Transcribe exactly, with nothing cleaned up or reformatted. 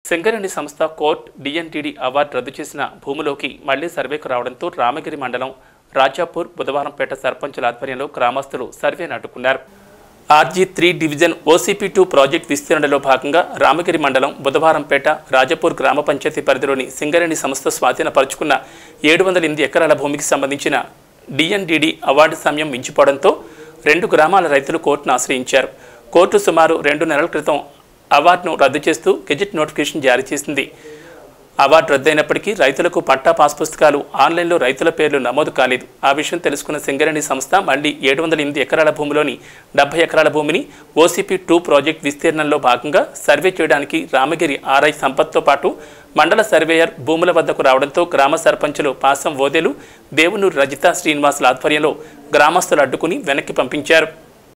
సింగరేణి సంస్థ court డిఎన్టీడీ award రద్దు చేసిన భూమిలోకి మళ్లీ సర్వేకు రావడంతో రామగిరి మండలం రాజాపూర్ బుధవారంపేట సర్పంచుల ఆధ్వర్యంలో గ్రామస్తులు సర్వేను అడ్డుకున్నారు. RG three division OCP two project విస్తరణలో భాగంగా రామగిరి మండలం బుధవారంపేట రాజాపూర్ గ్రామ పంచాయతీ పరిధిలోని సింగరేణి సంస్థ స్వాధీనపరుచుకున్న ఏడు వందల ఎనిమిది ఎకరాల భూమికి సంబంధించిన డిఎన్టీడీ అవార్డు సమయం మించిపోవడంతో రెండు గ్రామాల రైతులు కోర్టును ఆశ్రయించారు. కోర్టు సుమారు రెండు నెలల క్రితం అవార్డును రద్దు చేస్తూ గెజెట్ నోటిఫికేషన్ జారీ చేసింది. అవార్డు రద్దయినప్పటికీ రైతులకు పట్టా పాస్ పుస్తకాలు ఆన్లైన్లో రైతుల పేర్లు నమోదు కాలేదు. ఆ విషయం తెలుసుకున్న సింగరేణి సంస్థ మళ్లీ ఏడు వందల ఎనిమిది ఎకరాల భూమిలోని డెబ్బై ఎకరాల భూమిని ఓసీపీ టూ ప్రాజెక్ట్ విస్తీర్ణంలో భాగంగా సర్వే చేయడానికి రామగిరి ఆర్ఐ సంపత్తో పాటు మండల సర్వేయర్ భూముల వద్దకు రావడంతో గ్రామ సర్పంచులు పాసం ఓదెలు, దేవునూరు రజిత శ్రీనివాసుల ఆధ్వర్యంలో గ్రామస్తులు అడ్డుకుని వెనక్కి పంపించారు.